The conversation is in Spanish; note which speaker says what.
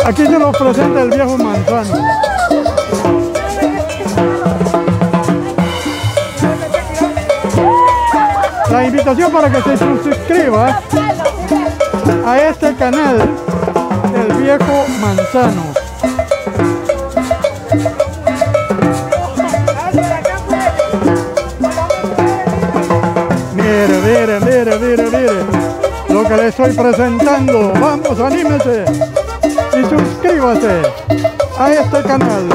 Speaker 1: Aquí se nos presenta el viejo Manzano. La invitación para que se suscriba a este canal, el viejo Manzano. Mire, mire, mire, mire, mire lo que le estoy presentando. Vamos, anímese y suscríbase a este canal.